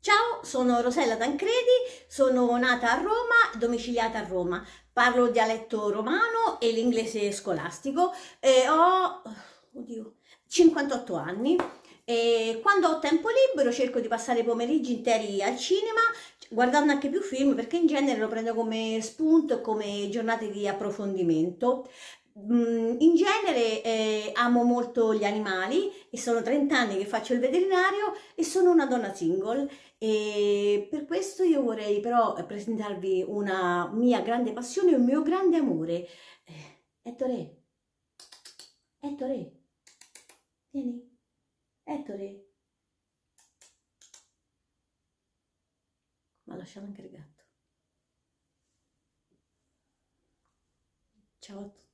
Ciao, sono Rosella Tancredi, sono nata a Roma, domiciliata a Roma. Parlo dialetto romano e l'inglese scolastico e oddio, 58 anni. E quando ho tempo libero cerco di passare i pomeriggi interi al cinema, guardando anche più film perché in genere lo prendo come spunto, come giornate di approfondimento. In genere amo molto gli animali e sono 30 anni che faccio il veterinario e sono una donna single. E per questo io vorrei però presentarvi una mia grande passione e un mio grande amore. Ettore, Ettore, vieni, Ettore, ma lasciamo anche il gatto. Ciao a tutti.